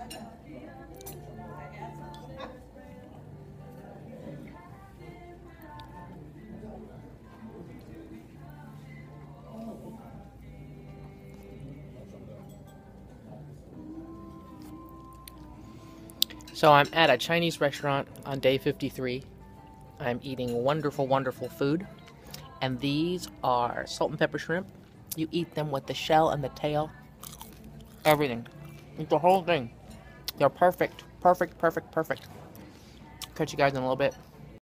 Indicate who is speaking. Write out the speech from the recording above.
Speaker 1: So I'm at a Chinese restaurant on day 53. I'm eating wonderful, wonderful food. And these are salt and pepper shrimp. You eat them with the shell and the tail. Everything. Eat the whole thing. They're perfect. Perfect, perfect, perfect. Catch you guys in a little bit.